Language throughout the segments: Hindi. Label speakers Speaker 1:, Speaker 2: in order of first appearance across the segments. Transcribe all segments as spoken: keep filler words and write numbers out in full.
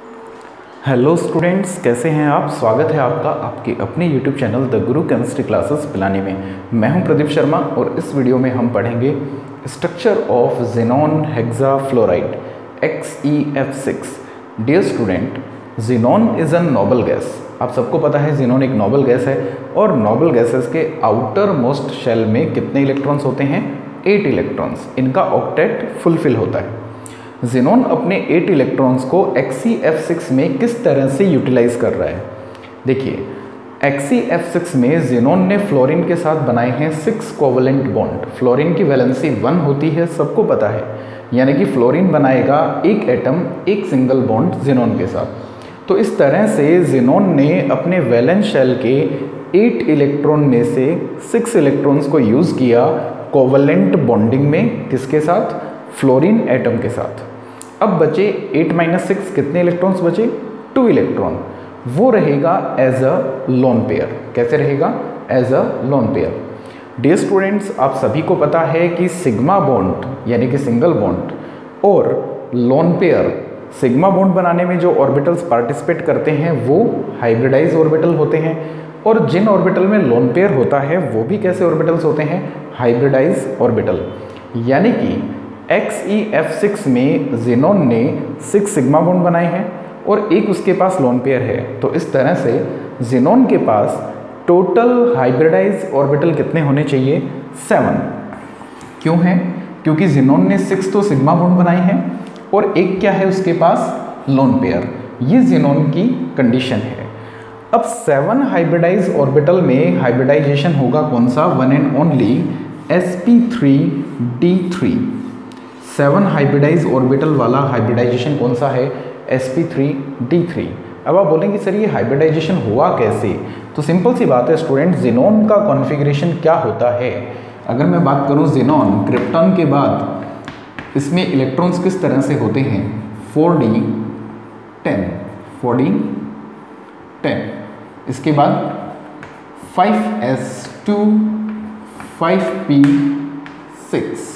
Speaker 1: हेलो स्टूडेंट्स, कैसे हैं आप। स्वागत है आपका आपके अपने YouTube channel the Guru chemistry classes Pilani में। मैं हूं प्रदीप शर्मा और इस वीडियो में हम पढ़ेंगे structure of xenon hexafluoride X E F six. Dear student, xenon is a noble gas. आप सबको पता है ज़ेनॉन एक नोबल गैस है और नोबल गैसेस के आउटर मोस्ट शेल में कितने इलेक्ट्रॉन्स होते हैं? Eight electrons. इनका ऑक्टेट फुलफिल होता है। ज़ेनॉन अपने एट इलेक्ट्रॉन्स को एक्स ई एफ सिक्स में किस तरह से यूटिलाइज कर रहा है? देखिए, एक्स ई एफ सिक्स में ज़ेनॉन ने फ्लोरीन के साथ बनाए हैं सिक्स कोवलेंट बॉन्ड। फ्लोरीन की वैलेंसी वन होती है, सबको पता है, यानी कि फ्लोरीन बनाएगा एक एटम एक सिंगल बॉन्ड ज़ेनॉन के साथ। तो इस तरह से ज़ेनॉन ने अपने वैलेंस शेल के एट इलेक्ट्रॉन में से सिक्स इलेक्ट्रॉन्स को यूज़ किया कोवलेंट बॉन्डिंग में। किसके साथ? फ्लोरीन एटम के साथ। अब बचे एट माइनस सिक्स, कितने इलेक्ट्रॉन्स बचे? Two electron. वो रहेगा एज अ लोन पेयर। कैसे रहेगा? As a lone pair. Dear students, आप सभी को पता है कि सिग्मा बॉन्ड यानी कि सिंगल बॉन्ड और लोन पेयर, सिग्मा बॉन्ड बनाने में जो ऑर्बिटल्स पार्टिसिपेट करते हैं वो हाइब्रिडाइज ऑर्बिटल होते हैं, और जिन ऑर्बिटल में लोन पेयर होता है वो भी कैसे ऑर्बिटल्स होते हैं? Hybridise orbital. यानी कि एक्स ई एफ सिक्स में ज़ेनॉन ने सिक्स सिग्मा बॉन्ड बनाए हैं और एक उसके पास लोन पेयर है। तो इस तरह से ज़ेनॉन के पास टोटल हाइब्रिडाइज ऑर्बिटल कितने होने चाहिए? सेवन। क्यों है? क्योंकि ज़ेनॉन ने सिक्स तो सिग्मा बॉन्ड बनाए हैं और एक क्या है उसके पास? Lone pair. ये ज़ेनॉन की कंडीशन है। अब सेवन हाइब्रिडाइज ऑर्बिटल में हाइब्रिडाइजेशन होगा कौन सा? One and only s p three d three. Seven hybridise orbital वाला हाइब्रिडाइजेशन कौन सा है? S p three d three. अब आप बोलेंगे सर ये हाइब्रिडाइजेशन हुआ कैसे? तो सिंपल सी बात है स्टूडेंट, ज़ेनॉन का कॉन्फ़िगरेशन क्या होता है? अगर मैं बात करूं ज़ेनॉन क्रिप्टॉन के बाद इसमें इलेक्ट्रॉन्स किस तरह से होते हैं? Four d ten, four d ten. इसके बाद five s two, five p six.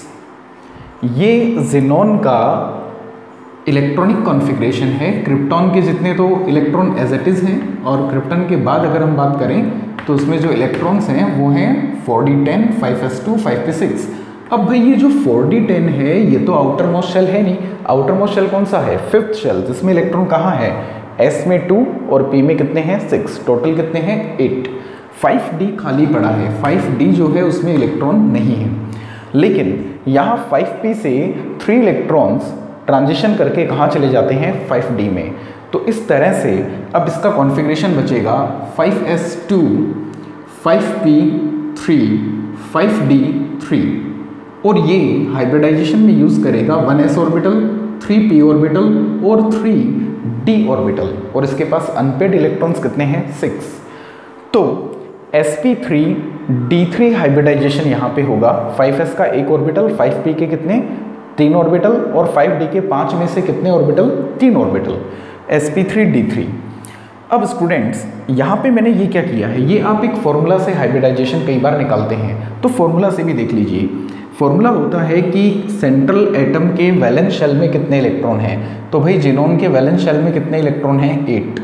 Speaker 1: ये ज़ेनॉन का इलेक्ट्रॉनिक कॉन्फ़िगरेशन है। क्रिप्टॉन के जितने तो इलेक्ट्रॉन एज इट इज़ हैं, और क्रिप्टॉन के बाद अगर हम बात करें तो उसमें जो इलेक्ट्रॉन्स हैं वो हैं four d ten, five s two, five p six. अब भाई ये जो फोर डी टेन है ये तो आउटर मोस्ट शेल है नहीं। आउटर मोस्ट शेल कौन सा है? फिफ्थ शेल, जिसमें इलेक्ट्रॉन कहाँ है? एस में टू और पी में कितने हैं? सिक्स। टोटल कितने हैं? एट। फाइव डी खाली पड़ा है। फाइव डी जो है उसमें इलेक्ट्रॉन नहीं है, लेकिन यहाँ फाइव पी से थ्री इलेक्ट्रॉन्स ट्रांजिशन करके कहाँ चले जाते हैं? फाइव डी में। तो इस तरह से अब इसका कॉन्फ़िगरेशन बचेगा five s two, five p three, five d three, और ये हाइब्रिडाइजेशन में यूज़ करेगा one s orbital, three p orbital और थ्री डी ऑर्बिटल, और इसके पास अनपेड इलेक्ट्रॉन्स कितने हैं? सिक्स। तो s p three d three hybridisation यहाँ पे होगा। फाइव एस का एक ऑर्बिटल, फाइव पी के कितने? तीन ऑर्बिटल, और फाइव डी के पाँच में से कितने ऑर्बिटल? तीन orbital. S p three d three. अब स्टूडेंट्स यहाँ पे मैंने ये क्या किया है, ये आप एक फॉर्मूला से हाइब्रिडाइजेशन कई बार निकालते हैं, तो फॉर्मूला से भी देख लीजिए। फॉर्मूला होता है कि सेंट्रल एटम के वैलेंस शेल में कितने इलेक्ट्रॉन हैं। तो भाई ज़ेनॉन के वैलेंस शेल में कितने इलेक्ट्रॉन हैं? एट।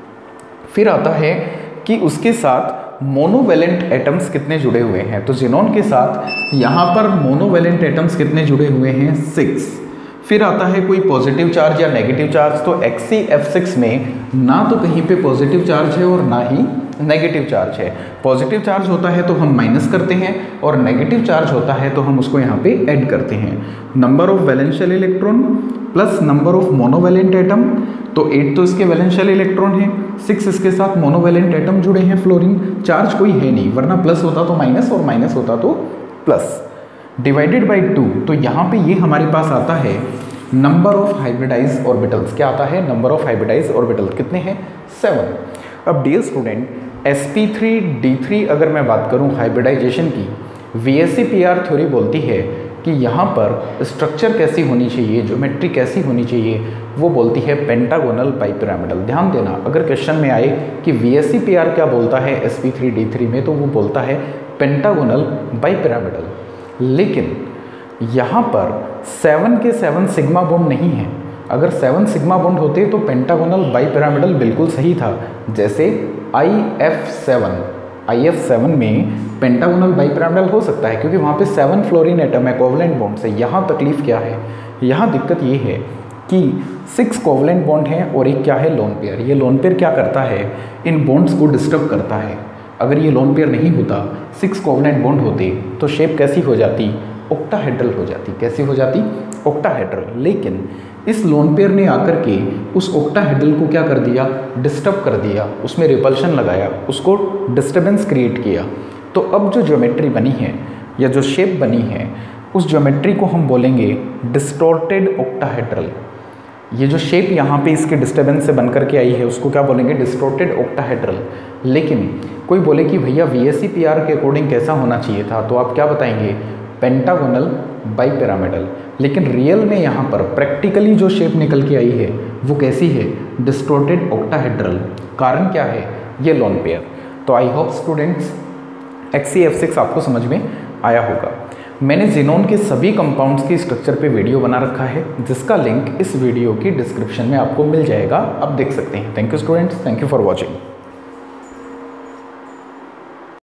Speaker 1: फिर आता है कि उसके साथ मोनोवैलेंट एटम्स कितने जुड़े हुए हैं। तो ज़ेनॉन के साथ यहाँ पर मोनोवैलेंट एटम्स कितने जुड़े हुए हैं? सिक्स। फिर आता है कोई पॉजिटिव चार्ज या नेगेटिव चार्ज। तो एक्स ई एफ सिक्स में ना तो कहीं पे पॉजिटिव चार्ज है और ना ही नेगेटिव चार्ज है। पॉजिटिव चार्ज होता है तो हम माइनस करते हैं, और नेगेटिव चार्ज होता है तो हम उसको यहाँ पे ऐड करते हैं। Number of valential electron plus number of monovalent atom. तो एट तो इसके वैलेंशियल इलेक्ट्रॉन है, सिक्स इसके साथ मोनोवैलेंट एटम जुड़े हैं। फ्लोरीन चार्ज कोई है नहीं, वरना प्लस होता तो माइनस और माइनस होता तो प्लस, डिवाइडेड बाई टू। तो यहाँ पे ये हमारे पास आता है नंबर ऑफ हाइब्रिडाइज ऑर्बिटल्स। क्या आता है? नंबर ऑफ हाइब्रिडाइज ऑर्बिटल कितने हैं? सेवन। अब dear student, s p three d three अगर मैं बात करूँ हाइब्रिडाइजेशन की, V S C P R theory बोलती है कि यहाँ पर स्ट्रक्चर कैसी होनी चाहिए, ज्योमेट्री कैसी होनी चाहिए, वो बोलती है पेंटागोनल बाइपिरामिडल। ध्यान देना, अगर क्वेश्चन में आए कि V S C P R क्या बोलता है s p three d three में, तो वो बोलता है पेंटागोनल बाइपिरामिडल। लेकिन यहाँ पर सेवन के सेवन सिग्मा बॉन्ड नहीं है, अगर सेवन सिग्मा बॉन्ड होते तो पेंटागोनल बाइपिरामिडल बिल्कुल सही था। जैसे I F seven, I F seven में पेंटागोनल बाइपिरामिडल हो सकता है क्योंकि वहाँ पे सेवन फ्लोरीन एटम है कोवलेंट बॉन्ड से। यहाँ तकलीफ क्या है, यहाँ दिक्कत ये है कि सिक्स कोवलेंट बॉन्ड हैं और एक क्या है, लोन पेयर। ये लोन पेयर क्या करता है, इन बॉन्ड्स को डिस्टर्ब करता है। अगर ये लोन पेयर नहीं होता, सिक्स कोवलेंट बॉन्ड होते तो शेप कैसी हो जाती, ऑक्टाहेड्रल हो जाती। कैसी हो जाती, ऑक्टाहेड्रल। लेकिन इस लोन पेयर ने आकर के उस ऑक्टाहेड्रल को क्या कर दिया, डिस्टर्ब कर दिया, उसमें रिपल्शन लगाया, उसको डिस्टर्बेंस क्रिएट किया। तो अब जो ज्योमेट्री बनी है या जो शेप बनी है, उस ज्योमेट्री को हम बोलेंगे डिस्टॉर्टेड ऑक्टाहेड्रल। ये जो शेप यहाँ पे इसके डिस्टर्बेंस से बनकर के आई है उसको क्या बोलेंगे, डिस्टॉर्टेड ऑक्टाहेड्रल। लेकिन कोई बोले कि भैया V S C P R के अकॉर्डिंग कैसा होना चाहिए था, तो आप क्या बताएंगे, पेंटागोनल बाइपिरामिडल। लेकिन रियल में यहाँ पर प्रैक्टिकली जो शेप निकल के आई है वो कैसी है, डिस्टॉर्टेड ऑक्टाहेड्रल। कारण क्या है, ये लोन पेयर। तो I hope students X C F six आपको समझ में आया होगा। मैंने ज़ेनॉन के सभी कंपाउंड्स के स्ट्रक्चर पे वीडियो बना रखा है जिसका लिंक इस वीडियो की डिस्क्रिप्शन में आपको मिल जाएगा, आप देख सकते हैं। Thank you students, thank you for watching.